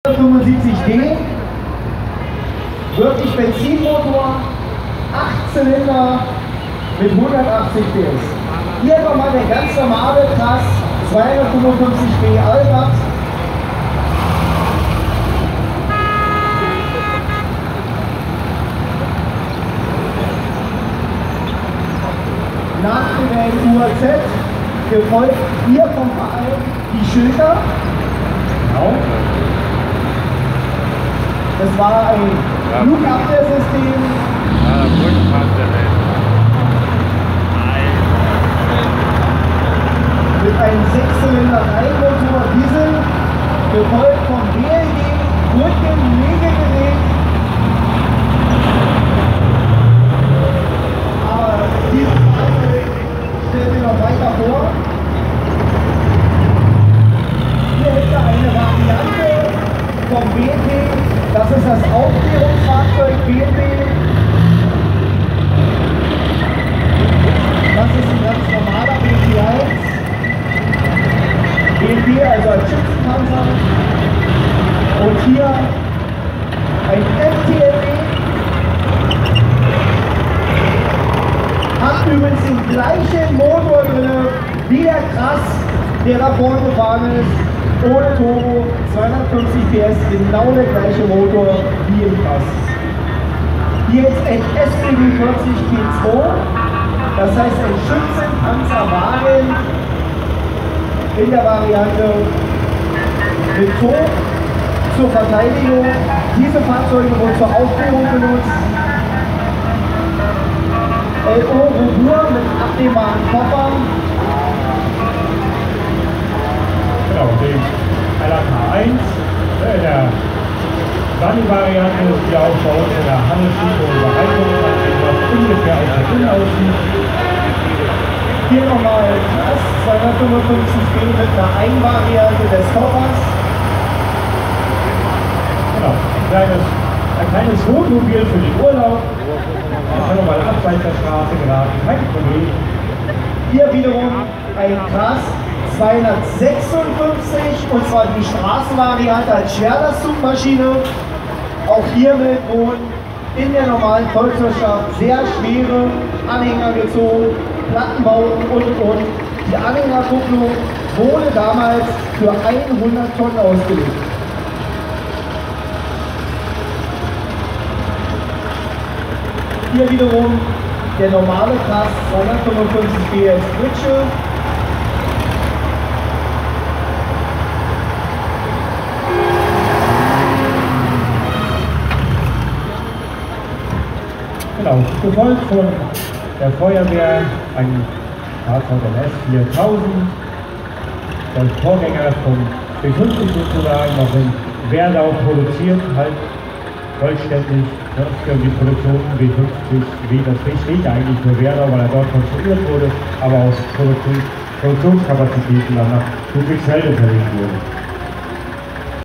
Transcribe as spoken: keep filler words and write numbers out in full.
fünfundsiebzig D, wirklich Benzinmotor, acht Zylinder mit hundertachtzig P S. Hier nochmal der ganz normale Krass zweihundertfünfundfünfzig B Allrad. Nachgewählt U A Z, gefolgt hier vom Verein die Schilder. Genau. Das war ein ja. Flugabwehrsystem. Ja, Brückenpanzer. Mit einem Sechszylinder-Reihenmotor Diesel, gefolgt vom B L D Brückenlegegerät. Aber dieses Fahrzeug stellt mir noch weiter vor. Hier hätte eine Variante vom B M W, das ist das Aufklärungsfahrzeug B M W. Das ist ein ganz normaler B M W eins. B M W also ein Schützenpanzer. Und hier ein M T L E. Hat übrigens den gleichen Motor drin wie der Krass, der da vorne gefahren ist. Ohne Turbo, zweihundertfünfzig P S, genau der gleiche Motor wie im Krass. Hier ist ein S P B vierzig P zwei, das heißt ein Schützenpanzerwagen in der Variante mit Turbo zur Verteidigung. Diese Fahrzeuge wurden zur Aufklärung benutzt. L O Robur mit abnehmbaren Koffern. Genau, den L A K eins, äh, der Sunny-Variante, die auch bei uns in der Handelsschule Überreitung was ungefähr aus der Dünne aussieht. Hier nochmal das zweihundertfünfundfünfzig B mit einer Einvariante des Koffers. Genau, ein kleines, ein kleines Wohnmobil für den Urlaub. Ich habe nochmal abseits der Straße geraten, kein Problem. Hier wiederum ein Krass zweihundertsechsundfünfzig, und zwar die Straßenvariante als Schwerlastzugmaschine. Auch hiermit wurden in der normalen Volkswirtschaft sehr schwere Anhänger gezogen, Plattenbauten und und. Die Anhängerkupplung wurde damals für hundert Tonnen ausgelegt. Hier wiederum der normale Krass zweihundertfünfundfünfzig B als Pritsche. Genau, gefolgt von der Feuerwehr, ein Fahrzeug M S viertausend, der Vorgänger vom B fünfzig sozusagen, noch in Werdau produziert, halt vollständig, ne, für die Produktion B fünfzig, wie das steht eigentlich für Werdau, weil er dort konstruiert wurde, aber aus Produktion, Produktionskapazitäten dann nach Ludwigsfelde verlegt wurde.